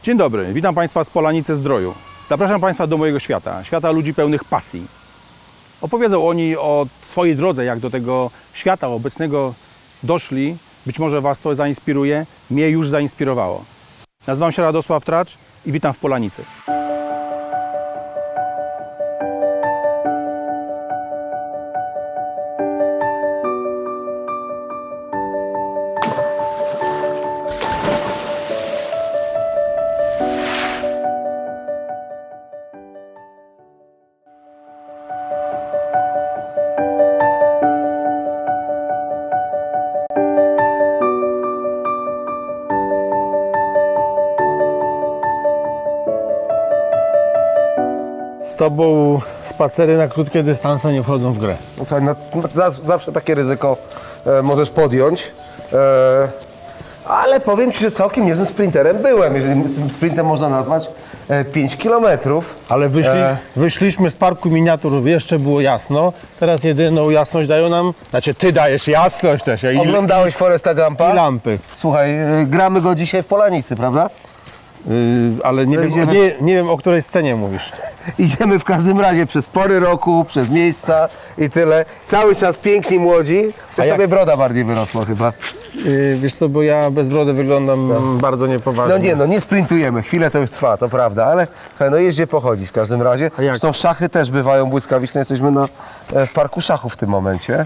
Dzień dobry, witam Państwa z Polanicy Zdroju. Zapraszam Państwa do mojego świata, świata ludzi pełnych pasji. Opowiedzą oni o swojej drodze, jak do tego świata obecnego doszli. Być może Was to zainspiruje, mnie już zainspirowało. Nazywam się Radosław Tracz i witam w Polanicy. Z Tobą spacery na krótkie dystanse nie wchodzą w grę. Słuchaj, zawsze takie ryzyko możesz podjąć, ale powiem Ci, że całkiem niezłym sprinterem byłem, jeżeli sprintem można nazwać 5 kilometrów. Ale wyszliśmy z parku miniatur, jeszcze było jasno, teraz jedyną jasność dają nam, znaczy Ty dajesz jasność też. Oglądałeś Foresta Gumpa? I lampy. Słuchaj, gramy go dzisiaj w Polanicy, prawda? Ale nie wiem, o której scenie mówisz. Idziemy w każdym razie przez pory roku, przez miejsca i tyle. Cały czas piękni młodzi. Coś Tobie broda bardziej wyrosła chyba. Wiesz co, bo ja bez brody wyglądam bardzo niepoważnie. Nie sprintujemy. Chwilę to już trwa, to prawda, ale słuchaj, jeździe pochodzić w każdym razie. Zresztą szachy też bywają błyskawiczne. Jesteśmy w parku szachów w tym momencie.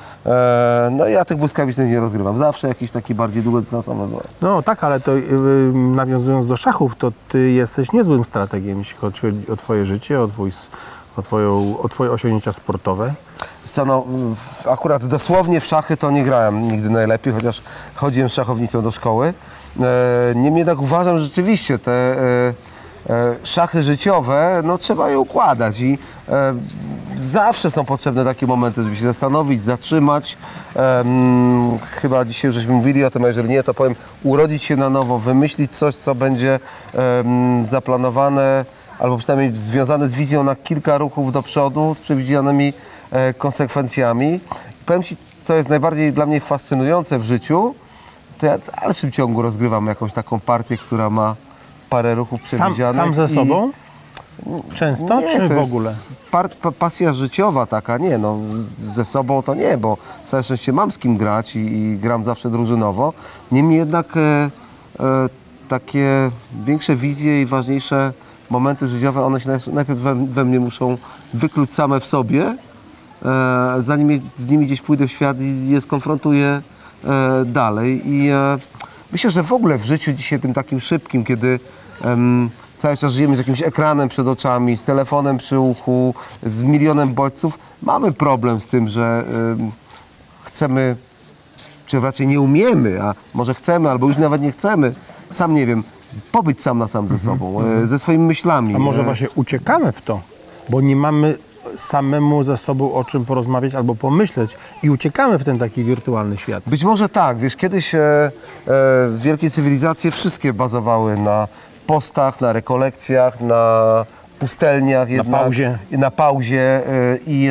No ja tych błyskawicznych nie rozgrywam. Zawsze jakiś taki bardziej długodystansowy byłem. No tak, ale to nawiązując do szachów, to Ty jesteś niezłym strategiem, jeśli chodzi o Twoje życie, o Twoje osiągnięcia sportowe. Co, no, akurat dosłownie w szachy to nie grałem nigdy najlepiej, chociaż chodziłem z szachownicą do szkoły. Niemniej jednak uważam, że rzeczywiście te szachy życiowe, no trzeba je układać i zawsze są potrzebne takie momenty, żeby się zastanowić, zatrzymać. Chyba dzisiaj żeśmy mówili o tym, a jeżeli nie, to powiem, urodzić się na nowo, wymyślić coś, co będzie zaplanowane, albo przynajmniej związane z wizją na kilka ruchów do przodu, z przewidzianymi konsekwencjami. Powiem Ci, co jest najbardziej dla mnie fascynujące w życiu, to ja w dalszym ciągu rozgrywam jakąś taką partię, która ma parę ruchów przewidzianych. Sam ze sobą? Często, nie, czy to w ogóle? Pasja życiowa taka, nie, no ze sobą to nie, bo całe szczęście mam z kim grać i gram zawsze drużynowo. Niemniej jednak takie większe wizje i ważniejsze momenty życiowe, one się najpierw we mnie muszą wykluć same w sobie, zanim z nimi gdzieś pójdę w świat i je skonfrontuję dalej. I myślę, że w ogóle w życiu dzisiaj tym takim szybkim, kiedy cały czas żyjemy z jakimś ekranem przed oczami, z telefonem przy uchu, z milionem bodźców, mamy problem z tym, że chcemy, czy raczej nie umiemy, a może chcemy, albo już nawet nie chcemy, sam nie wiem, pobyć sam na sam ze sobą, ze swoimi myślami. A może właśnie uciekamy w to, bo nie mamy samemu ze sobą o czym porozmawiać albo pomyśleć i uciekamy w ten taki wirtualny świat. Być może tak, wiesz, kiedyś wielkie cywilizacje wszystkie bazowały na postach, na rekolekcjach, na pustelniach, na pauzie i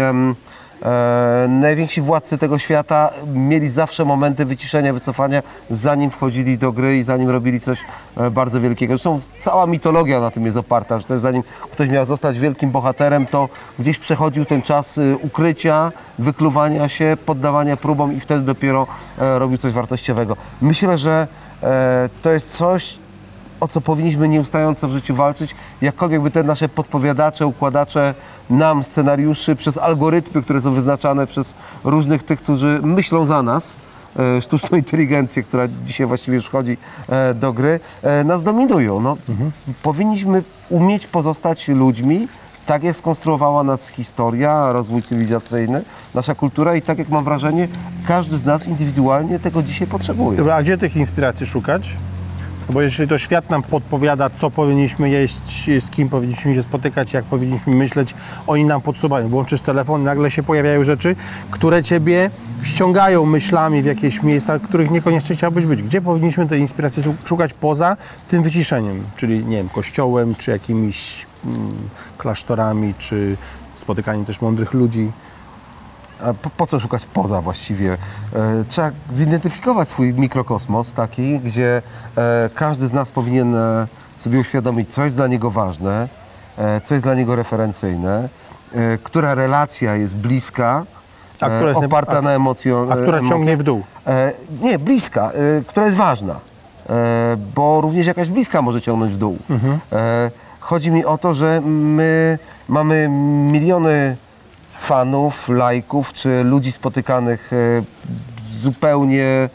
najwięksi władcy tego świata mieli zawsze momenty wyciszenia, wycofania, zanim wchodzili do gry i zanim robili coś bardzo wielkiego. Zresztą cała mitologia na tym jest oparta, że też zanim ktoś miał zostać wielkim bohaterem, to gdzieś przechodził ten czas ukrycia, wykluwania się, poddawania próbom i wtedy dopiero robił coś wartościowego. Myślę, że to jest coś, o co powinniśmy nieustająco w życiu walczyć, jakkolwiek by te nasze podpowiadacze, układacze nam scenariuszy przez algorytmy, które są wyznaczane przez różnych tych, którzy myślą za nas, sztuczną inteligencję, która dzisiaj właściwie już wchodzi do gry, nas dominują. No, powinniśmy umieć pozostać ludźmi, tak jak skonstruowała nas historia, rozwój cywilizacyjny, nasza kultura i tak jak mam wrażenie, każdy z nas indywidualnie tego dzisiaj potrzebuje. Dobra, a gdzie tych inspiracji szukać? Bo jeśli to świat nam podpowiada, co powinniśmy jeść, z kim powinniśmy się spotykać, jak powinniśmy myśleć, oni nam podsuwają. Włączysz telefon, nagle się pojawiają rzeczy, które Ciebie ściągają myślami w jakieś miejsca, w których niekoniecznie chciałbyś być. Gdzie powinniśmy tej inspiracji szukać poza tym wyciszeniem? Czyli, nie wiem, kościołem, czy jakimiś klasztorami, czy spotykaniem też mądrych ludzi? po co szukać poza właściwie? Trzeba zidentyfikować swój mikrokosmos taki, gdzie każdy z nas powinien sobie uświadomić, co jest dla niego ważne, co jest dla niego referencyjne, która relacja jest bliska, A która jest oparta na emocjach. A która ciągnie w dół? Nie, bliska, która jest ważna, bo również jakaś bliska może ciągnąć w dół. Chodzi mi o to, że my mamy miliony fanów, lajków, czy ludzi spotykanych zupełnie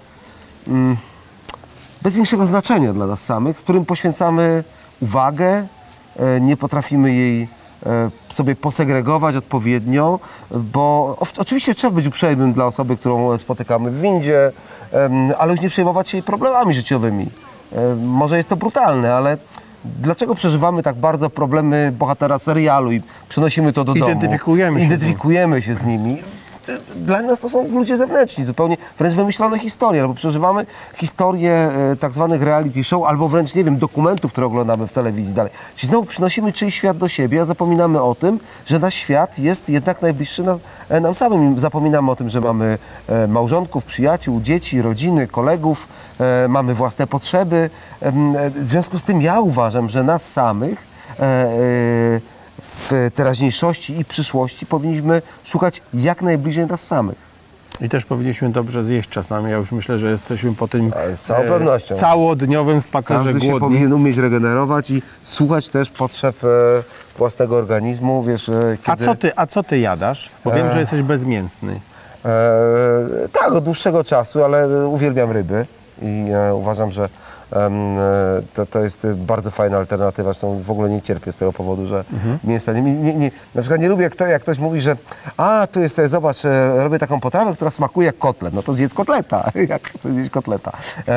bez większego znaczenia dla nas samych, którym poświęcamy uwagę, nie potrafimy jej sobie posegregować odpowiednio, bo oczywiście trzeba być uprzejmym dla osoby, którą spotykamy w windzie, ale już nie przejmować się jej problemami życiowymi. Może jest to brutalne, ale dlaczego przeżywamy tak bardzo problemy bohatera serialu i przenosimy to do domu? Identyfikujemy się z nimi. Dla nas to są ludzie zewnętrzni, zupełnie wręcz wymyślone historie, albo przeżywamy historie tak zwanych reality show, albo wręcz, nie wiem, dokumentów, które oglądamy w telewizji dalej. Czyli znowu przynosimy czyjś świat do siebie, a zapominamy o tym, że nasz świat jest jednak najbliższy nam samym. Zapominamy o tym, że mamy małżonków, przyjaciół, dzieci, rodziny, kolegów, mamy własne potrzeby. W związku z tym ja uważam, że nas samych w teraźniejszości i przyszłości powinniśmy szukać jak najbliżej nas samych. I też powinniśmy dobrze zjeść czasami. Ja już myślę, że jesteśmy po tym z całą pewnością całodniowym spacerze Każdy głodni. się powinien umieć regenerować i słuchać też potrzeb własnego organizmu. Wiesz, kiedy... A co ty jadasz? Bo wiem, że jesteś bezmięsny. Tak, od dłuższego czasu, ale uwielbiam ryby i uważam, że to jest bardzo fajna alternatywa. Zresztą w ogóle nie cierpię z tego powodu, że mięsa na przykład nie lubię, jak ktoś mówi, że tu jest, zobacz, robię taką potrawę, która smakuje jak kotlet. No to zjedz kotleta, jak chcesz zjeść kotleta.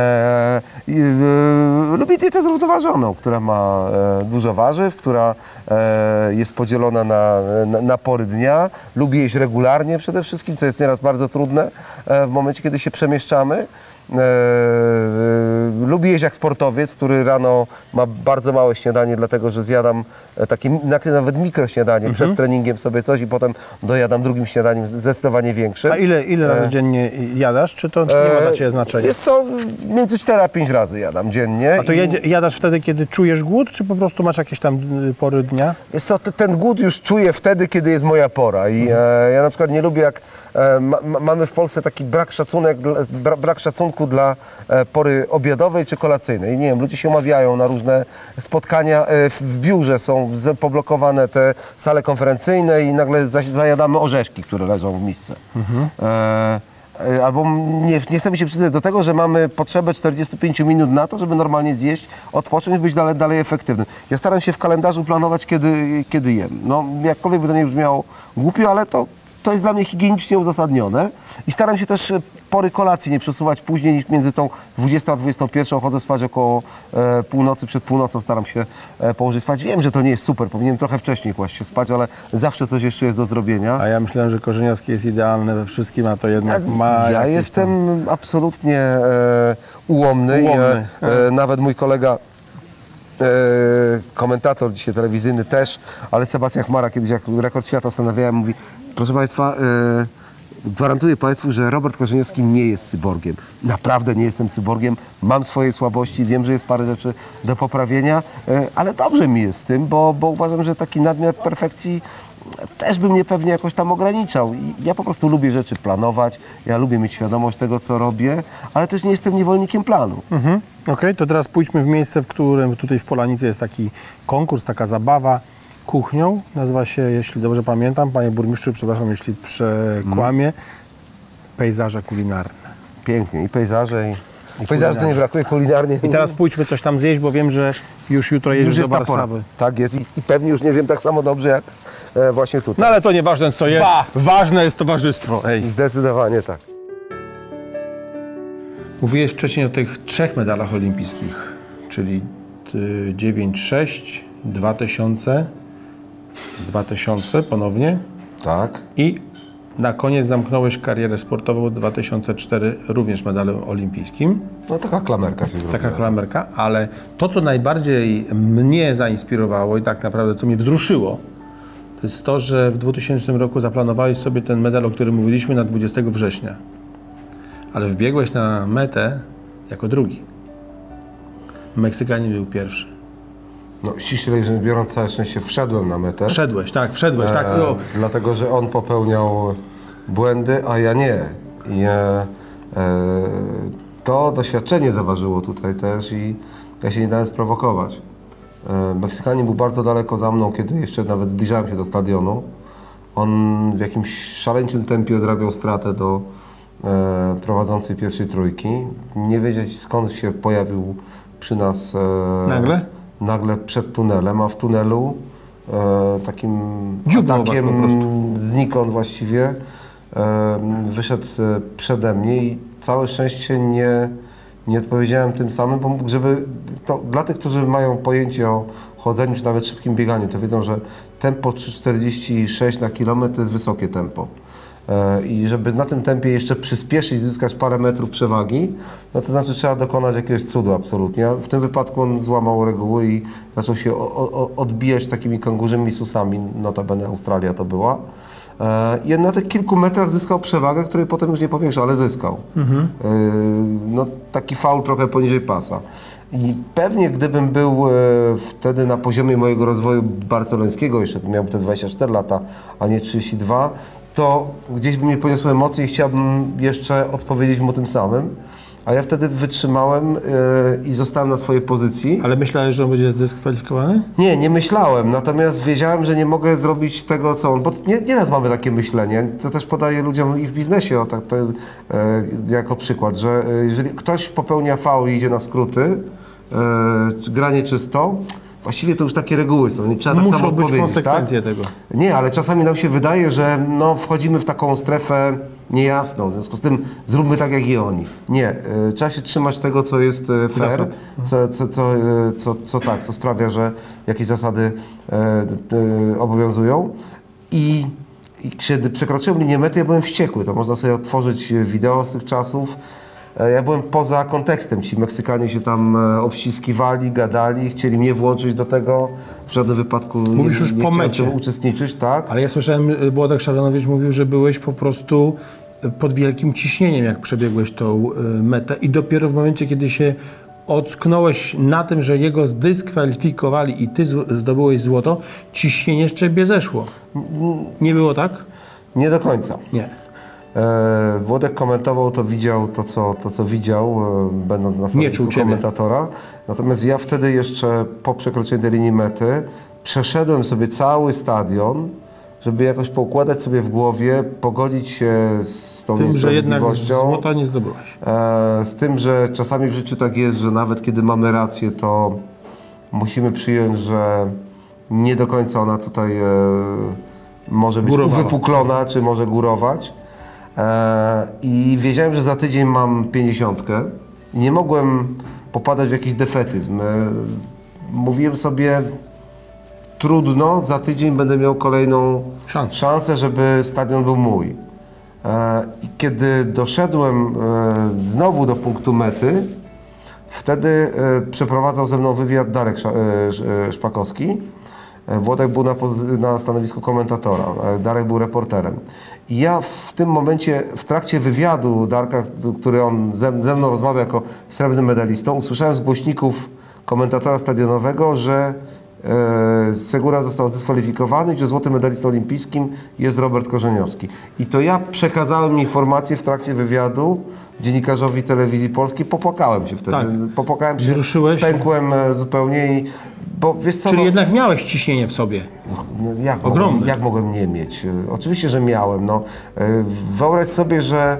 Lubię dietę zrównoważoną, która ma dużo warzyw, która jest podzielona na pory dnia. Lubię jeść regularnie przede wszystkim, co jest nieraz bardzo trudne w momencie, kiedy się przemieszczamy. Lubię jeść jak sportowiec, który rano ma bardzo małe śniadanie, dlatego że zjadam takie nawet mikrośniadanie przed treningiem sobie coś i potem dojadam drugim śniadaniem zdecydowanie większym. A ile razy dziennie jadasz? Czy to nie ma dla Ciebie znaczenia? Jest co, między 4 a 5 razy jadam dziennie. A to jadasz wtedy, kiedy czujesz głód, czy po prostu masz jakieś tam pory dnia? Jest co, ten głód już czuję wtedy, kiedy jest moja pora i ja na przykład nie lubię, jak mamy w Polsce taki brak szacunku dla pory obiadowej czy kolacyjnej. Nie wiem, ludzie się umawiają na różne spotkania, w biurze są poblokowane te sale konferencyjne i nagle zajadamy orzeszki, które leżą w misce. Albo nie chcemy się przyznać do tego, że mamy potrzebę 45 minut na to, żeby normalnie zjeść, odpocząć, być dalej efektywnym. Ja staram się w kalendarzu planować, kiedy jem. No, jakkolwiek by to nie brzmiało głupio, ale to jest dla mnie higienicznie uzasadnione i staram się też pory kolacji nie przesuwać później niż między tą 20 a 21. Chodzę spać około północy, przed północą staram się położyć spać. Wiem, że to nie jest super, powinienem trochę wcześniej kłaść się spać, ale zawsze coś jeszcze jest do zrobienia. A ja myślałem, że Korzeniowski jest idealny we wszystkim, a to jednak ma... Ja jestem absolutnie ułomny. Nawet mój kolega komentator dzisiaj telewizyjny też, ale Sebastian Chmara kiedyś jak rekord świata ustanawiałem, mówi: proszę Państwa, gwarantuję Państwu, że Robert Korzeniowski nie jest cyborgiem. Naprawdę nie jestem cyborgiem, mam swoje słabości, wiem, że jest parę rzeczy do poprawienia, ale dobrze mi jest z tym, bo uważam, że taki nadmiar perfekcji też by mnie pewnie jakoś tam ograniczał. I ja po prostu lubię rzeczy planować, ja lubię mieć świadomość tego, co robię, ale też nie jestem niewolnikiem planu. Okej, to teraz pójdźmy w miejsce, w którym tutaj w Polanicy jest taki konkurs, taka zabawa kuchnią. Nazywa się, jeśli dobrze pamiętam, panie burmistrzu, przepraszam, jeśli przekłamię, pejzaże kulinarne. Pięknie, i pejzaże, i pejzaży to nie brakuje, kulinarnie. I teraz pójdźmy coś tam zjeść, bo wiem, że już jutro jedziesz do Warszawy. Tak jest i pewnie już nie zjem tak samo dobrze jak właśnie tutaj. No ale to nieważne, co jest. Ważne jest towarzystwo. Zdecydowanie tak. Mówiłeś wcześniej o tych 3 medalach olimpijskich, czyli 9,6, 2000 ponownie. Tak. I na koniec zamknąłeś karierę sportową 2004, również medalem olimpijskim. No taka klamerka się zrobiła. Taka klamerka, ale to, co najbardziej mnie zainspirowało i tak naprawdę, co mnie wzruszyło, to jest to, że w 2000 roku zaplanowałeś sobie ten medal, o którym mówiliśmy, na 20 września. Ale wbiegłeś na metę jako drugi. Meksykanin był pierwszy. No, ściślej rzecz biorąc, całe szczęście wszedłem na metę. Wszedłeś, tak. No. Dlatego, że on popełniał błędy, a ja nie. I to doświadczenie zaważyło tutaj też i ja się nie dałem sprowokować. Meksykanin był bardzo daleko za mną, kiedy jeszcze nawet zbliżałem się do stadionu. On w jakimś szaleńczym tempie odrabiał stratę do prowadzącej pierwszej trójki. Nie wiedzieć, skąd się pojawił przy nas nagle przed tunelem, a w tunelu takim atakiem znikąd właściwie wyszedł przede mnie i całe szczęście nie odpowiedziałem tym samym, bo żeby to dla tych, którzy mają pojęcie o chodzeniu czy nawet szybkim bieganiu, to wiedzą, że tempo 3,46 na kilometr to jest wysokie tempo. I żeby na tym tempie jeszcze przyspieszyć, zyskać parę metrów przewagi, no to znaczy trzeba dokonać jakiegoś cudu absolutnie. W tym wypadku on złamał reguły i zaczął się odbijać takimi kangurzymi susami, notabene Australia to była. I na tych kilku metrach zyskał przewagę, której potem już nie powiększał, ale zyskał. No, taki faul trochę poniżej pasa. I pewnie gdybym był wtedy na poziomie mojego rozwoju barcelońskiego, jeszcze miałbym te 24 lata, a nie 32, to gdzieś by mnie poniosły emocje i chciałbym jeszcze odpowiedzieć mu tym samym. A ja wtedy wytrzymałem i zostałem na swojej pozycji. Ale myślałeś, że on będzie zdyskwalifikowany? Nie myślałem, natomiast wiedziałem, że nie mogę zrobić tego, co on. Bo nieraz mamy takie myślenie, to też podaję ludziom i w biznesie jako przykład, że jeżeli ktoś popełnia faul i idzie na skróty, granie czysto, właściwie to już takie reguły są, nie trzeba tak samo odpowiedzieć. Muszą być konsekwencje tego. Nie, ale czasami nam się wydaje, że wchodzimy w taką strefę niejasną, w związku z tym zróbmy tak jak i oni. Nie, trzeba się trzymać tego, co jest fair, co sprawia, że jakieś zasady obowiązują. I kiedy przekroczyłem linię mety, ja byłem wściekły, to można sobie otworzyć wideo z tych czasów. Ja byłem poza kontekstem, ci Meksykanie się tam obściskiwali, gadali, chcieli mnie włączyć do tego, w żadnym wypadku nie chciałem w tym uczestniczyć, tak? Ale ja słyszałem, Włodek Szaranowicz mówił, że byłeś po prostu pod wielkim ciśnieniem, jak przebiegłeś tą metę i dopiero w momencie, kiedy się ocknąłeś na tym, że jego zdyskwalifikowali i ty zdobyłeś złoto, ciśnienie z ciebie zeszło. Nie było tak? Nie do końca. Nie. Włodek komentował, to widział to, co widział, będąc na stanowisku komentatora. Natomiast ja wtedy jeszcze po przekroczeniu tej linii mety przeszedłem sobie cały stadion, żeby jakoś poukładać sobie w głowie, pogodzić się z tą niesprawiedliwością. Że jednak złota nie zdobyłaś. Z tym, że czasami w życiu tak jest, że nawet kiedy mamy rację, to musimy przyjąć, że nie do końca ona tutaj może być uwypuklona, czy może górować. I wiedziałem, że za tydzień mam 50 i nie mogłem popadać w jakiś defetyzm. Mówiłem sobie, trudno, za tydzień będę miał kolejną szansę, żeby stadion był mój. I kiedy doszedłem znowu do punktu mety, wtedy przeprowadzał ze mną wywiad Darek Szpakowski. Włodek był na stanowisku komentatora, Darek był reporterem. I ja w tym momencie, w trakcie wywiadu Darka, który on ze mną rozmawiał jako srebrnym medalistą, usłyszałem z głośników komentatora stadionowego, że Segura został zdyskwalifikowany i że złotym medalistą olimpijskim jest Robert Korzeniowski. I to ja przekazałem informację w trakcie wywiadu dziennikarzowi Telewizji Polskiej. Popłakałem się wtedy. Tak. Popłakałem się, pękłem zupełnie i... Bo, wiesz co, czyli jednak miałeś ciśnienie w sobie. Jak mogłem nie mieć? Oczywiście, że miałem. No. Wyobraź sobie, że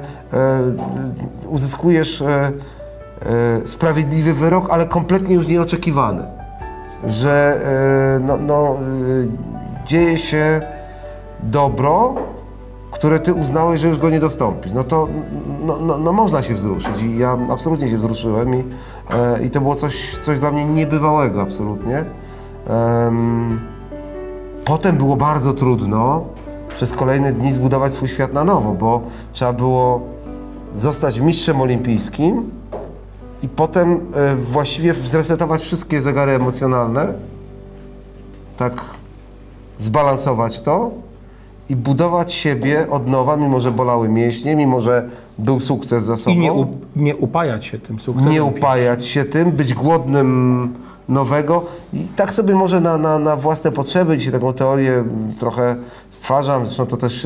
uzyskujesz sprawiedliwy wyrok, ale kompletnie już nieoczekiwany. Że dzieje się dobro, które ty uznałeś, że już go nie dostąpisz. No to można się wzruszyć i ja absolutnie się wzruszyłem i to było coś dla mnie niebywałego absolutnie. Potem było bardzo trudno przez kolejne dni zbudować swój świat na nowo, bo trzeba było zostać mistrzem olimpijskim i potem właściwie zresetować wszystkie zegary emocjonalne, tak zbalansować to i budować siebie od nowa, mimo że bolały mięśnie, mimo że był sukces za sobą. I nie upajać się tym sukcesem. Nie upajać się tym, być głodnym nowego i tak sobie może na własne potrzeby, dzisiaj taką teorię trochę stwarzam, zresztą to też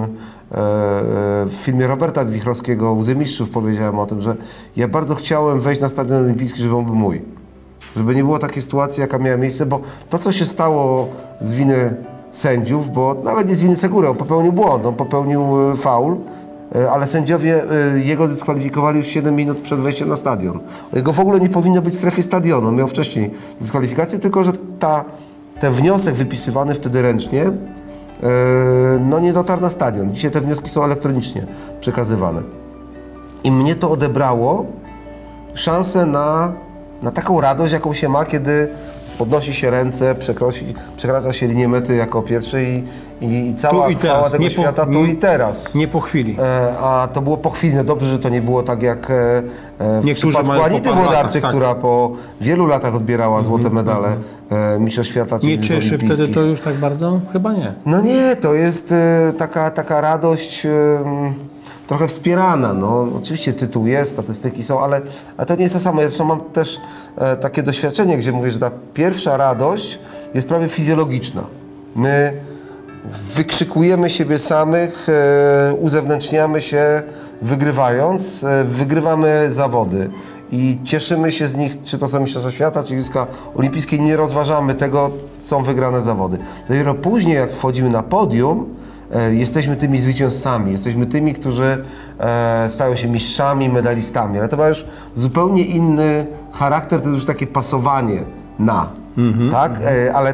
w filmie Roberta Wichrowskiego Łzy Mistrzów powiedziałem o tym, że ja bardzo chciałem wejść na stadion olimpijski, żeby on był mój. Żeby nie było takiej sytuacji, jaka miała miejsce, bo to, co się stało z winy sędziów, bo nawet nie z winy Segury, on popełnił błąd, on popełnił faul, ale sędziowie jego dyskwalifikowali już 7 minut przed wejściem na stadion. Jego w ogóle nie powinno być w strefie stadionu, miał wcześniej dyskwalifikację, tylko że ten wniosek wypisywany wtedy ręcznie no nie dotarł na stadion. Dzisiaj te wnioski są elektronicznie przekazywane. I mnie to odebrało szansę na taką radość, jaką się ma, kiedy podnosi się ręce, przekracza się linię mety jako pierwszy i cała chwała tego świata tu i teraz. Nie po chwili. A to było po chwili. No dobrze, że to nie było tak jak w przypadku Anity Włodarczyk, która po wielu latach odbierała złote medale Mistrzostw Świata. Nie cieszy wtedy to już tak bardzo? Chyba nie. No nie, to jest taka radość trochę wspierana. No, oczywiście tytuł jest, statystyki są, ale to nie jest to samo. Ja zresztą mam też takie doświadczenie, gdzie mówię, że ta pierwsza radość jest prawie fizjologiczna. My wykrzykujemy siebie samych, uzewnętrzniamy się wygrywając, wygrywamy zawody i cieszymy się z nich, czy to są Mistrzostwa Świata, czy Igrzyska Olimpijskie, nie rozważamy tego, są wygrane zawody. Dopiero później, jak wchodzimy na podium, jesteśmy tymi zwycięzcami, jesteśmy tymi, którzy stają się mistrzami, medalistami, ale to ma już zupełnie inny charakter, to jest już takie pasowanie tak? Ale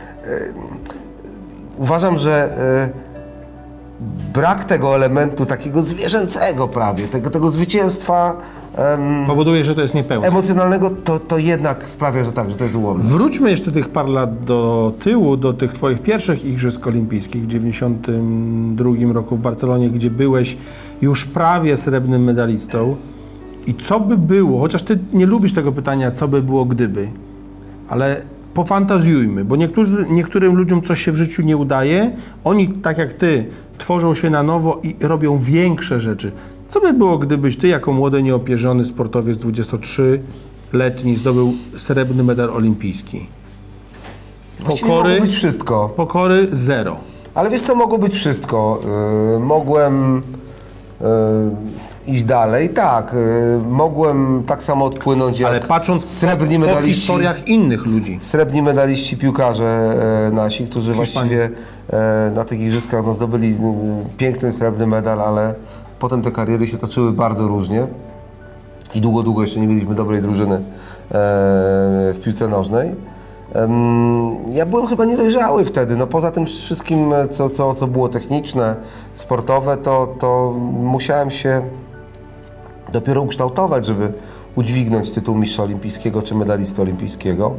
uważam, że brak tego elementu takiego zwierzęcego prawie, tego zwycięstwa powoduje, że to jest niepełne. Emocjonalnego, to jednak sprawia, że tak, że to jest ułomne. Wróćmy jeszcze tych par lat do tyłu, do tych twoich pierwszych Igrzysk Olimpijskich w 1992 roku w Barcelonie, gdzie byłeś już prawie srebrnym medalistą. I co by było, chociaż ty nie lubisz tego pytania, co by było gdyby, ale pofantazjujmy, bo niektórym ludziom coś się w życiu nie udaje, oni tak jak ty tworzą się na nowo i robią większe rzeczy. Co by było, gdybyś ty jako młody, nieopierzony sportowiec 23-letni zdobył srebrny medal olimpijski? Mogło być wszystko. Pokory zero. Ale wiesz co, mogło być wszystko. Mogłem iść dalej, tak. Mogłem tak samo odpłynąć jak ale patrząc srebrni medaliści, po historiach innych ludzi. Srebrni medaliści piłkarze nasi, którzy właściwie na tych igrzyskach no, zdobyli piękny srebrny medal, ale potem te kariery się toczyły bardzo różnie i długo jeszcze nie mieliśmy dobrej drużyny w piłce nożnej. Ja byłem chyba niedojrzały wtedy, no poza tym wszystkim, co było techniczne, sportowe, to musiałem się dopiero ukształtować, żeby udźwignąć tytuł mistrza olimpijskiego czy medalisty olimpijskiego.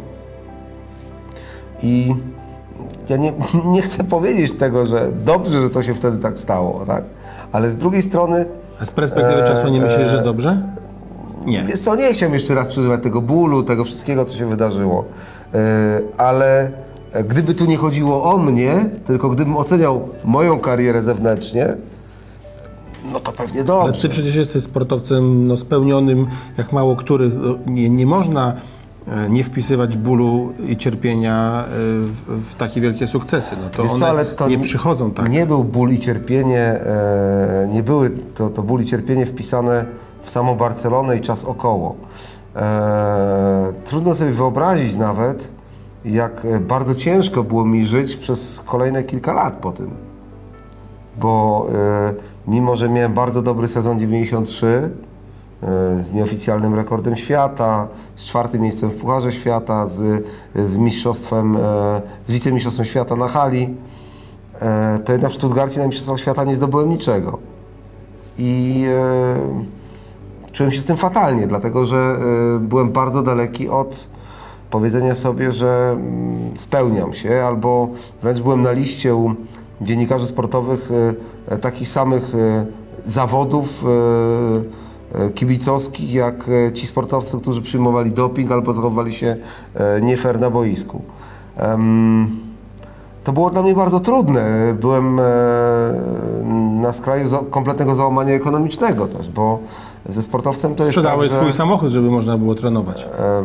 I ja nie chcę powiedzieć tego, że dobrze, że to się wtedy tak stało, tak? Ale z drugiej strony... A z perspektywy czasu nie myślisz, że dobrze? Nie. Wiesz co, nie chciałem jeszcze raz przeżywać tego bólu, tego wszystkiego, co się wydarzyło. Ale gdyby tu nie chodziło o mnie, tylko gdybym oceniał moją karierę zewnętrznie, no to pewnie dobrze. Ale ty przecież jesteś sportowcem spełnionym, jak mało który. Nie można nie wpisywać bólu i cierpienia w takie wielkie sukcesy. No to one ale to nie przychodzą tak. Nie był ból i cierpienie, nie były to ból i cierpienie wpisane w samą Barcelonę i czas około. Trudno sobie wyobrazić nawet, jak bardzo ciężko było mi żyć przez kolejne kilka lat po tym. Bo mimo, że miałem bardzo dobry sezon 93, z nieoficjalnym rekordem świata, z 4. miejscem w Pucharze Świata, z mistrzostwem, z wicemistrzostwem świata na hali, to jednak w Stuttgarcie na mistrzostwach świata nie zdobyłem niczego. I czułem się z tym fatalnie, dlatego że byłem bardzo daleki od powiedzenia sobie, że spełniam się, albo wręcz byłem na liście u dziennikarzy sportowych takich samych zawodów kibicowskich, jak ci sportowcy, którzy przyjmowali doping albo zachowywali się nie fair na boisku. To było dla mnie bardzo trudne. Byłem na skraju kompletnego załamania ekonomicznego też, bo ze sportowcem to Sprzedałeś jest tak, swój samochód, żeby można było trenować.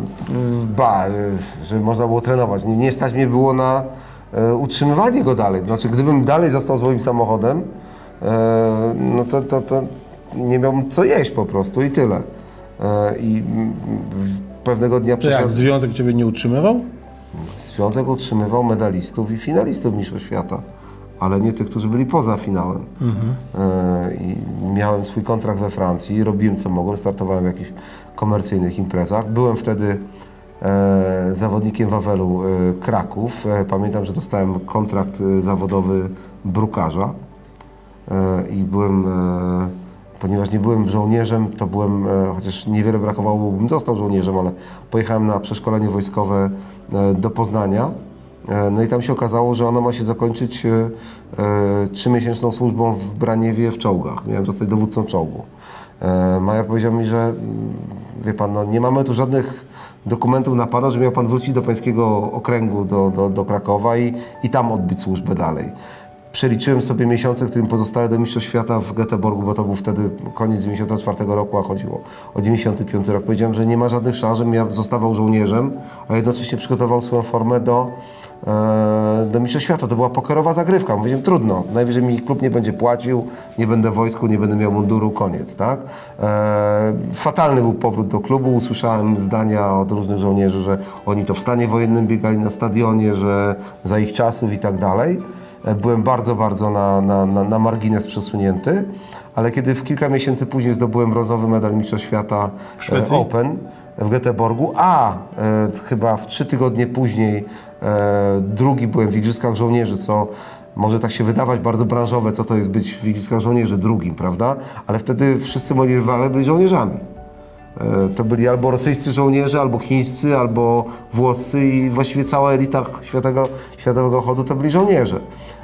Żeby można było trenować. Nie stać mnie było na utrzymywanie go dalej. Znaczy, gdybym dalej został z moim samochodem, no to nie miałbym co jeść po prostu i tyle. I pewnego dnia Czy jak związek ciebie nie utrzymywał? Związek utrzymywał medalistów i finalistów Mistrzostw Świata, ale nie tych, którzy byli poza finałem. I miałem swój kontrakt we Francji, robiłem co mogłem, startowałem w jakichś komercyjnych imprezach. Byłem wtedy zawodnikiem Wawelu Kraków. Pamiętam, że dostałem kontrakt zawodowy brukarza i byłem, ponieważ nie byłem żołnierzem, to byłem, chociaż niewiele brakowało, bym został żołnierzem, ale pojechałem na przeszkolenie wojskowe do Poznania. No i tam się okazało, że ono ma się zakończyć 3-miesięczną służbą w Braniewie w czołgach. Miałem zostać dowódcą czołgu. Major powiedział mi, że wie pan, no nie mamy tu żadnych dokumentów na pana, że miał pan wrócić do pańskiego okręgu, do Krakowa i tam odbyć służbę dalej. Przeliczyłem sobie miesiące, którym pozostały do Mistrzostw Świata w Göteborgu, bo to był wtedy koniec 94 roku, a chodziło o 95 rok. Powiedziałem, że nie ma żadnych szans, żebym ja zostawał żołnierzem, a jednocześnie przygotował swoją formę do Mistrzostw Świata. To była pokerowa zagrywka. Mówiłem, trudno, najwyżej mi klub nie będzie płacił, nie będę w wojsku, nie będę miał munduru, koniec, tak? Fatalny był powrót do klubu. Usłyszałem zdania od różnych żołnierzy, że oni to w stanie wojennym biegali na stadionie, że za ich czasów i tak dalej. Byłem bardzo na margines przesunięty, ale kiedy w kilka miesięcy później zdobyłem brązowy medal Mistrzostw Świata Open w Göteborgu, a chyba w 3 tygodnie później drugi byłem w Igrzyskach Żołnierzy, co może tak się wydawać bardzo branżowe, co to jest być w Igrzyskach Żołnierzy drugim, prawda? Ale wtedy wszyscy moi rywale byli żołnierzami. To byli albo rosyjscy żołnierze, albo chińscy, albo włoscy i właściwie cała elita światowego chodu to byli żołnierze.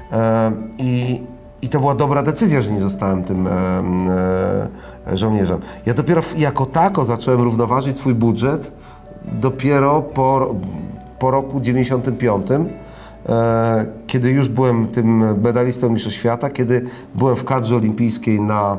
I to była dobra decyzja, że nie zostałem tym żołnierzem. Ja dopiero jako tako zacząłem równoważyć swój budżet dopiero po roku 95, kiedy już byłem tym medalistą Mistrzostw Świata, kiedy byłem w kadrze olimpijskiej na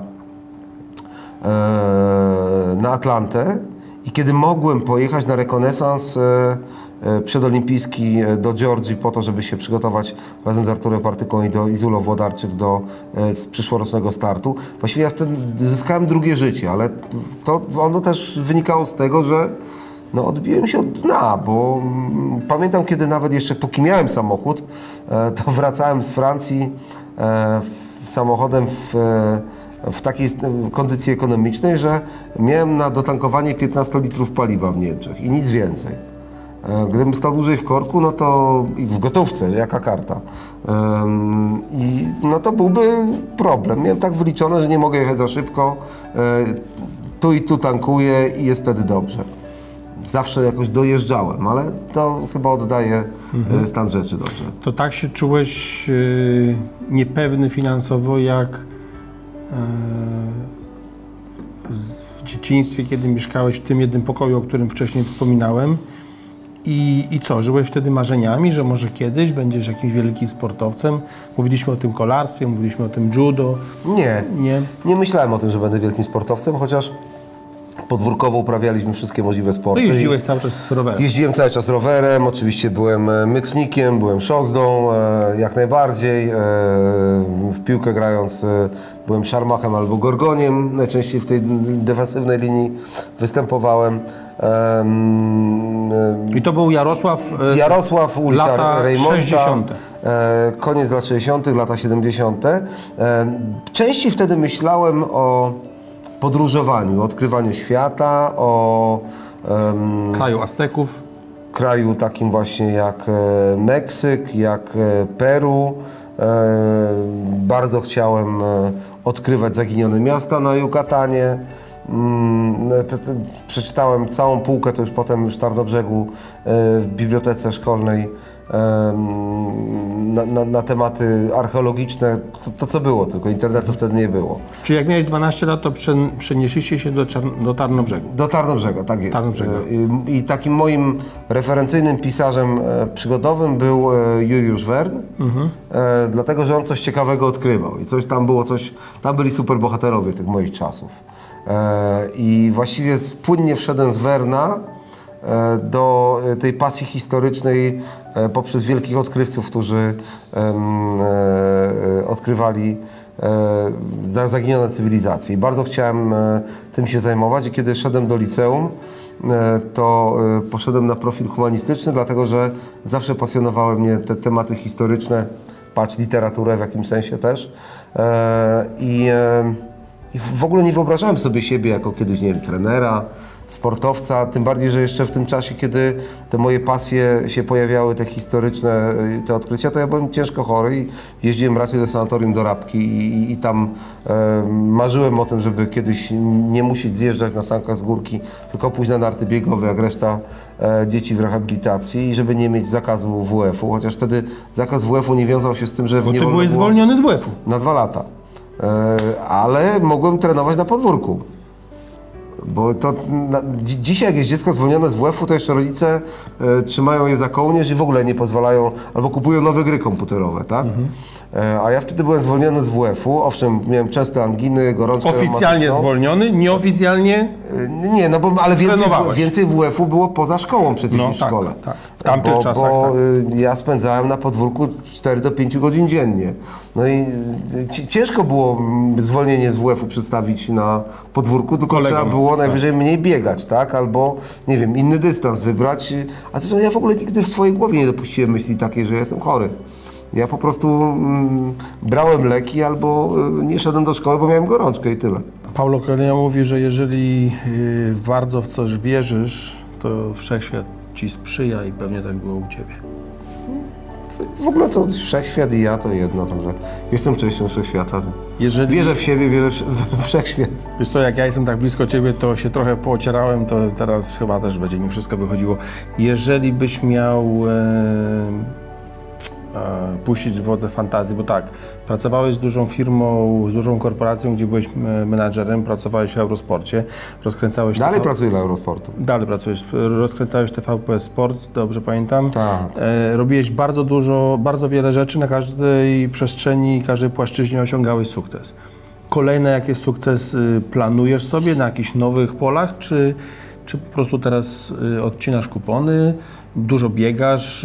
Atlantę i kiedy mogłem pojechać na rekonesans przedolimpijski do Georgii po to, żeby się przygotować razem z Arturem Partyką i z Ulą Włodarczyk do przyszłorocznego startu. Właściwie ja wtedy zyskałem drugie życie, ale ono też wynikało z tego, że no, odbiłem się od dna, bo pamiętam, kiedy nawet jeszcze póki miałem samochód, to wracałem z Francji samochodem w takiej kondycji ekonomicznej, że miałem na dotankowanie 15 litrów paliwa w Niemczech i nic więcej. Gdybym stał dłużej w korku, no to i w gotówce, jaka karta, i no to byłby problem. Miałem tak wyliczone, że nie mogę jechać za szybko, tu i tu tankuję i jest wtedy dobrze. Zawsze jakoś dojeżdżałem, ale to chyba oddaje stan rzeczy dobrze. To tak się czułeś niepewny finansowo, jak w dzieciństwie, kiedy mieszkałeś w tym jednym pokoju, o którym wcześniej wspominałem. I co, żyłeś wtedy marzeniami, że może kiedyś będziesz jakimś wielkim sportowcem? Mówiliśmy o tym kolarstwie, mówiliśmy o tym judo. Nie myślałem o tym, że będę wielkim sportowcem, chociaż podwórkowo uprawialiśmy wszystkie możliwe sporty. No jeździłeś cały czas rowerem. Jeździłem cały czas rowerem, oczywiście byłem mytnikiem, byłem szozdą, jak najbardziej. W piłkę grając byłem szarmachem albo gorgoniem, najczęściej w tej defensywnej linii występowałem. I to był Jarosław, ulica lata Reymonta, 60. Koniec lat 60., lata 70. Częściej wtedy myślałem o podróżowaniu, o odkrywaniu świata, o kraju Azteków. Kraju takim właśnie jak Meksyk, jak Peru. Bardzo chciałem odkrywać zaginione miasta na Yucatanie. Przeczytałem całą półkę, to już potem w Tarnobrzegu w bibliotece szkolnej na tematy archeologiczne, to co było, tylko internetu wtedy nie było. Czyli jak miałeś 12 lat, to przenieśliście się do Tarnobrzegu? Do Tarnobrzega, tak jest. Tarnobrzega. I takim moim referencyjnym pisarzem przygodowym był Juliusz Wern, dlatego, że on coś ciekawego odkrywał i tam byli superbohaterowie tych moich czasów. I właściwie płynnie wszedłem z Werna do tej pasji historycznej poprzez wielkich odkrywców, którzy odkrywali zaginione cywilizacje. I bardzo chciałem tym się zajmować i kiedy szedłem do liceum, to poszedłem na profil humanistyczny, dlatego że zawsze pasjonowały mnie te tematy historyczne, literaturę w jakimś sensie też. I w ogóle nie wyobrażałem sobie siebie jako kiedyś, nie wiem, trenera, sportowca, tym bardziej, że jeszcze w tym czasie, kiedy te moje pasje się pojawiały, te historyczne, te odkrycia, to ja byłem ciężko chory i jeździłem raczej do sanatorium do Rabki i tam marzyłem o tym, żeby kiedyś nie musieć zjeżdżać na sankach z górki, tylko pójść na narty biegowe, jak reszta dzieci w rehabilitacji i żeby nie mieć zakazu WF-u, chociaż wtedy zakaz WF-u nie wiązał się z tym, że Bo ty byłeś zwolniony z WF-u. Na 2 lata. Ale mogłem trenować na podwórku. Bo to dzisiaj jak jest dziecko zwolnione z WF-u, to jeszcze rodzice trzymają je za kołnierz i w ogóle nie pozwalają, albo kupują nowe gry komputerowe, tak? A ja wtedy byłem zwolniony z WF-u, owszem, miałem częste anginy, gorączkę Oficjalnie zwolniony, nieoficjalnie? Nie, no bo ale więcej WF-u było poza szkołą przecież niż w szkole. Tak. W tamtych czasach, bo ja spędzałem na podwórku 4 do 5 godzin dziennie. No i ciężko było zwolnienie z WF-u przedstawić na podwórku, tylko trzeba było najwyżej mniej biegać, tak? Albo, nie wiem, inny dystans wybrać. A zresztą ja w ogóle nigdy w swojej głowie nie dopuściłem myśli takiej, że jestem chory. Ja po prostu brałem leki albo nie szedłem do szkoły, bo miałem gorączkę i tyle. Paulo Coelho mówi, że jeżeli bardzo w coś wierzysz, to wszechświat ci sprzyja i pewnie tak było u ciebie. W ogóle to wszechświat i ja to jedno, także jestem częścią wszechświata. Wierzę w siebie, wierzę w wszechświat. Wiesz co, jak ja jestem tak blisko ciebie, to się trochę poocierałem, to teraz chyba też będzie mi wszystko wychodziło. Jeżeli byś miał puścić wodze fantazji, bo tak, pracowałeś z dużą firmą, z dużą korporacją, gdzie byłeś menadżerem, pracowałeś w Eurosporcie, rozkręcałeś... Dalej pracuję dla Eurosportu. Dalej pracujesz, rozkręcałeś TVP Sport, dobrze pamiętam? Tak. Robiłeś bardzo wiele rzeczy, na każdej przestrzeni, każdej płaszczyźnie osiągałeś sukces. Kolejne jakieś sukcesy planujesz sobie na jakichś nowych polach, czy po prostu teraz odcinasz kupony, dużo biegasz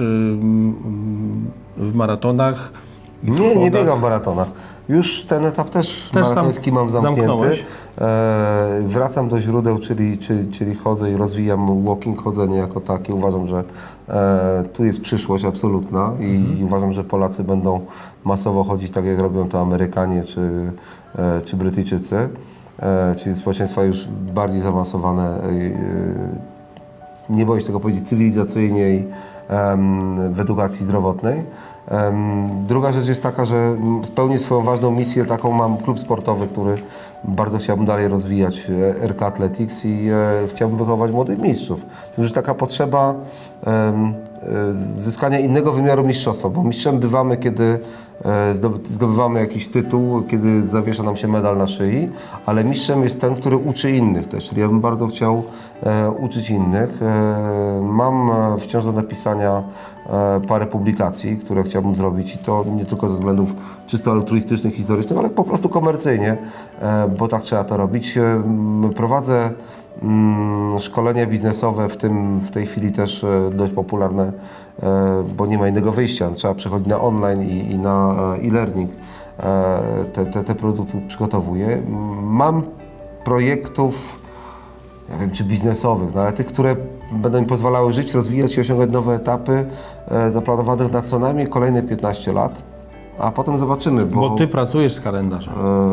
w maratonach? Nie biegam w maratonach. Już ten etap też maratoński mam zamknięty. Wracam do źródeł, czyli chodzę i rozwijam walking, chodzenie jako takie. Uważam, że tu jest przyszłość absolutna i uważam, że Polacy będą masowo chodzić tak, jak robią to Amerykanie czy Brytyjczycy. Czyli społeczeństwa już bardziej zaawansowane, nie boję się tego powiedzieć, cywilizacyjnie i w edukacji zdrowotnej. Druga rzecz jest taka, że spełnię swoją ważną misję, taką mam klub sportowy, który bardzo chciałbym dalej rozwijać, RK Athletics i chciałbym wychować młodych mistrzów. To już taka potrzeba zyskania innego wymiaru mistrzostwa, bo mistrzem bywamy, kiedy zdobywamy jakiś tytuł, kiedy zawiesza nam się medal na szyi, ale mistrzem jest ten, który uczy innych też, czyli ja bym bardzo chciał uczyć innych. Mam wciąż do napisania parę publikacji, które chciałbym zrobić i to nie tylko ze względów czysto altruistycznych, historycznych, ale po prostu komercyjnie, bo tak trzeba to robić. Prowadzę szkolenia biznesowe, w tej chwili też dość popularne, bo nie ma innego wyjścia, trzeba przechodzić na online i na e-learning. Te produkty przygotowuję. Mam projektów, nie wiem czy biznesowych, no ale tych, które będą mi pozwalały żyć, rozwijać się, osiągać nowe etapy, zaplanowanych na co najmniej kolejne 15 lat. A potem zobaczymy, bo ty pracujesz z kalendarzem.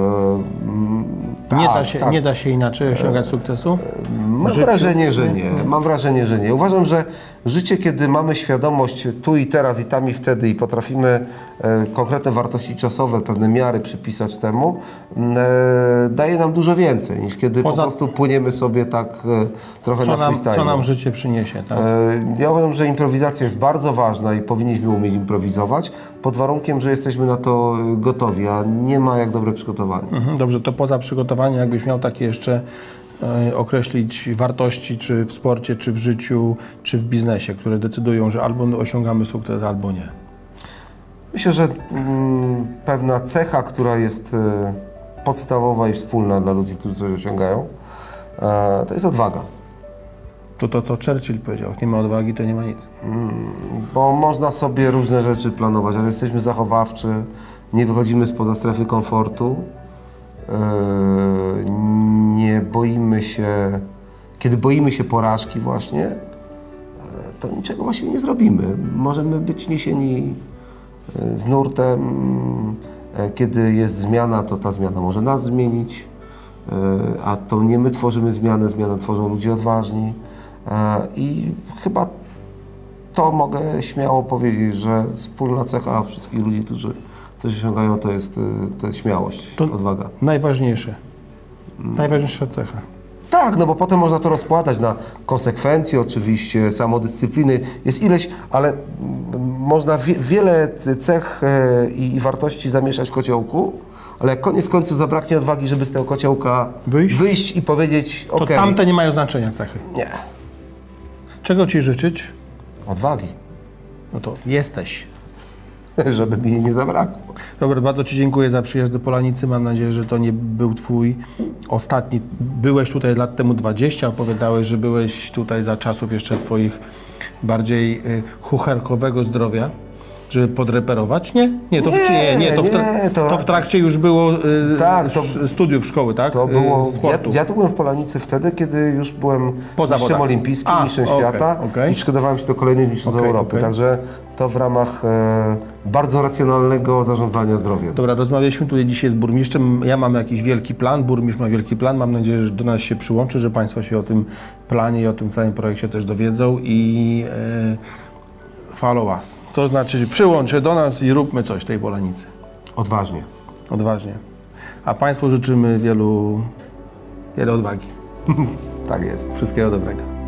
Nie da się inaczej osiągać sukcesu? Mam wrażenie, że nie. Uważam, że Życie, kiedy mamy świadomość tu i teraz, i tam i wtedy, i potrafimy konkretne wartości czasowe, pewne miary przypisać temu, daje nam dużo więcej, niż kiedy po prostu płyniemy sobie tak trochę na freestyle. Co nam życie przyniesie, tak? Ja uważam, że improwizacja jest bardzo ważna i powinniśmy umieć improwizować, pod warunkiem, że jesteśmy na to gotowi, a nie ma jak dobre przygotowanie. Dobrze, to poza przygotowaniem, jakbyś miał takie jeszcze określić wartości, czy w sporcie, czy w życiu, czy w biznesie, które decydują, że albo osiągamy sukces, albo nie. Myślę, że pewna cecha, która jest podstawowa i wspólna dla ludzi, którzy coś osiągają, to jest odwaga. To co Churchill powiedział, nie ma odwagi, to nie ma nic. Bo można sobie różne rzeczy planować, ale jesteśmy zachowawczy, nie wychodzimy spoza strefy komfortu, nie boimy się, kiedy boimy się porażki właśnie, to niczego właściwie nie zrobimy. Możemy być niesieni z nurtem, kiedy jest zmiana, to ta zmiana może nas zmienić, a to nie my tworzymy zmianę, zmianę tworzą ludzie odważni i chyba to mogę śmiało powiedzieć, że wspólna cecha wszystkich ludzi, którzy coś osiągają, to jest śmiałość, odwaga. Najważniejsze. Najważniejsza cecha. Tak, no bo potem można to rozkładać na konsekwencje oczywiście, samodyscypliny, jest ileś, ale można wiele cech i wartości zamieszać w kociołku, ale jak koniec końców zabraknie odwagi, żeby z tego kociołka wyjść i powiedzieć to tamte nie mają znaczenia cechy. Nie. Czego Ci życzyć? Odwagi. No to jesteś. Żeby mi jej nie zabrakło. Robert, bardzo Ci dziękuję za przyjazd do Polanicy. Mam nadzieję, że to nie był Twój ostatni. Byłeś tutaj lat temu 20, opowiadałeś, że byłeś tutaj za czasów jeszcze Twoich bardziej chucherkowego zdrowia, żeby podreperować. Nie? Nie, to w trakcie już było studiów szkoły, tak? To było, sportu. ja tu byłem w Polanicy wtedy, kiedy już byłem mistrzem olimpijskim, mistrzem świata i przygotowałem się do kolejnych mistrzostw Europy. Także to w ramach bardzo racjonalnego zarządzania zdrowiem. Dobra, rozmawialiśmy tutaj dzisiaj z burmistrzem. Ja mam jakiś wielki plan, burmistrz ma wielki plan. Mam nadzieję, że do nas się przyłączy, że Państwo się o tym planie i o tym całym projekcie też dowiedzą i follow us. To znaczy przyłącz się do nas i róbmy coś w tej Polanicy. Odważnie. Odważnie. A Państwu życzymy wiele odwagi. Tak jest. Wszystkiego dobrego.